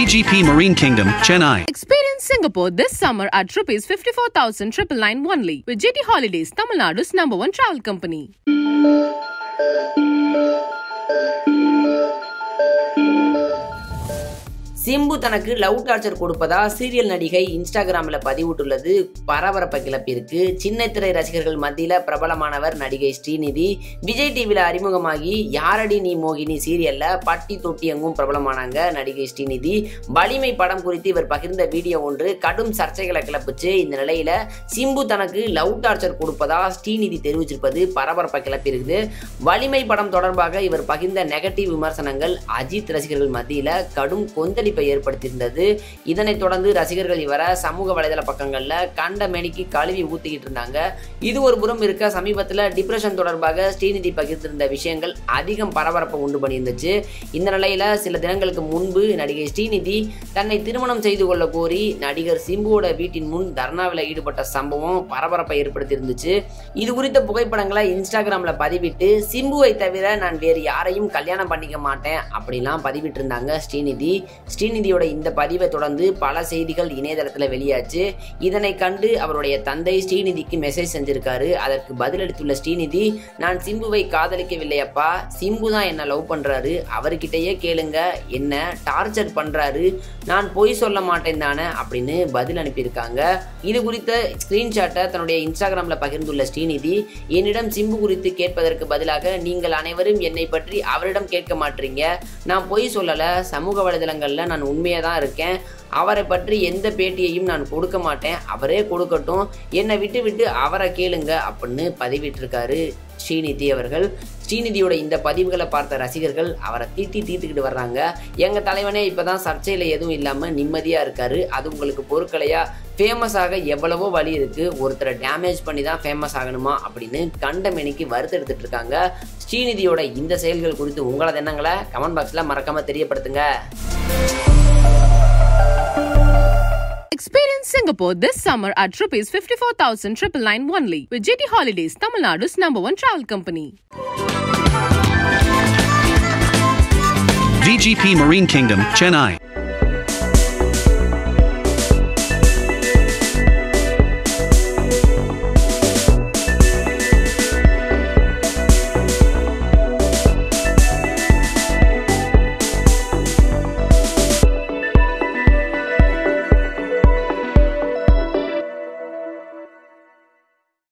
VGP Marine Kingdom, Chennai. Experience Singapore this summer at rupees 54,999 only with GT Holidays, Tamil Nadu's #1 travel company. Simbu தனக்கு love torture கொடுப்பதா serial நடிகை இன்ஸ்டாகிராமில் பதிவிட்டுள்ளது பரபரப்பை கிளப்பியிருக்கு. சின்ன திரை ரசிகர்கள் மத்தியில் பிரபலமானவர் நடிகை ஸ்ரீநிதி. விஜய் டிவியில் அறிமுகமாகி யாரடி நீ மோகினி சீரியலில் பட்டி தொட்டி எங்கும் பிரபலமானாங்க நடிகை ஸ்ரீநிதி. வலிமை படம் குறித்து இவர் பகிர்ந்த வீடியோ ஒன்று கடும் சர்ச்சைகளை கிளப்புச்சு. இந்த நிலையில் சிம்பு தனக்கு லவ் டார்ச்சர் கொடுப்பதா ஸ்ரீநிதி தெரிவிச்சிருப்பது பரபரப்பை கிளப்பியிருக்குது. வலிமை படம் தொடர்பாக இவர் பகிர்ந்த நெகட்டிவ் விமர்சனங்கள் அஜித் ரசிகர்கள் மத்தியில் கடும் கொந்தளிப்பு ஏற்படுத்தியிருந்தது. இதனைத் தொடர்ந்து ரசிகர்கள் இவரை சமூக வலைதள பக்கங்கள்ல கண்ட மேனிக்கு கழுவி ஊத்திக்கிட்டு இருந்தாங்க. இது ஒரு புறம் இருக்க, சமீபத்தில் டிப்ரெஷன் தொடர்பாக ஸ்ரீநிதி பகிர்ந்திருந்த விஷயங்கள் அதிகம் பரபரப்பை உண்டு பண்ணியிருந்துச்சு. இந்த நிலையில சில தினங்களுக்கு முன்பு நடிகை ஸ்ரீநிதி தன்னை திருமணம் செய்து கொள்ள கோரி நடிகர் சிம்புவோட வீட்டின் முன் தர்ணாவில் ஈடுபட்ட சம்பவம் பரபரப்பை ஏற்படுத்தியிருந்துச்சு. இது குறித்த புகைப்படங்களை இன்ஸ்டாகிராம்ல பதிவிட்டு சிம்புவை தவிர நான் வேறு யாரையும் கல்யாணம் பண்ணிக்க மாட்டேன் அப்படிலாம் பதிவிட்டு இருந்தாங்க ஸ்ரீநிதி. ஸ்ரீநிதியோட இந்த பதிவை தொடர்ந்து பல செய்திகள் இணையதளத்தில் வெளியாச்சு. இதனை கண்டு அவருடைய தந்தை ஸ்ரீநிதிக்கு மெசேஜ் செஞ்சிருக்காரு. அதற்கு பதிலளித்துள்ள ஸ்ரீநிதி, நான் சிம்புவை காதலிக்கவில்லையப்பா, சிம்பு தான் என்ன லவ் பண்றாரு, அவர்கிட்டயே கேளுங்க, என்ன டார்ச்சர் பண்றாரு, நான் பொய் சொல்ல மாட்டேன் தானே அப்படின்னு பதில் அனுப்பியிருக்காங்க. இது குறித்த ஸ்கிரீன்ஷாட்டை தன்னுடைய இன்ஸ்டாகிராம்ல பகிர்ந்துள்ள ஸ்ரீநிதி, என்னிடம் சிம்பு குறித்து கேட்பதற்கு பதிலாக நீங்கள் அனைவரும் என்னை பற்றி அவரிடம் கேட்க மாட்டீங்க, நான் பொய் சொல்லல, சமூக வலைதளங்கள்ல நான் உண்மையாக தான் இருக்கேன், அவரை பற்றி எந்த பேட்டியையும் நான் கொடுக்க மாட்டேன், அவரே கொடுக்கட்டும், என்னை விட்டு விட்டு அவரை கேளுங்க அப்படின்னு பதிவிட்டிருக்காரு ஸ்ரீநிதி அவர்கள். ஸ்ரீநிதியோட இந்த பதிவுகளை பார்த்த ரசிகர்கள் அவரை தீர்த்துக்கிட்டு வர்றாங்க. எங்க தலைவனே இப்பதான் சர்ச்சையில எதுவும் இல்லாம நிம்மதியா இருக்காரு, அது உங்களுக்கு பொருட்களையா, ஃபேமஸ் ஆக எவ்வளவோ வழி இருக்கு, ஒருத்தரை டேமேஜ் பண்ணி தான் ஃபேமஸ் ஆகணுமா அப்படின்னு கண்டமேனிக்கு வருத்தெடுத்துட்டு இருக்காங்க. ஸ்ரீநிதியோட இந்த செயல்கள் குறித்து உங்களது எண்ணங்களை கமெண்ட் பாக்ஸ்ல மறக்காம தெரியப்படுத்துங்க. Experience Singapore this summer at rupees 54,999 only with GT Holidays, Tamil Nadu's #1 travel company. VGP Marine Kingdom, Chennai.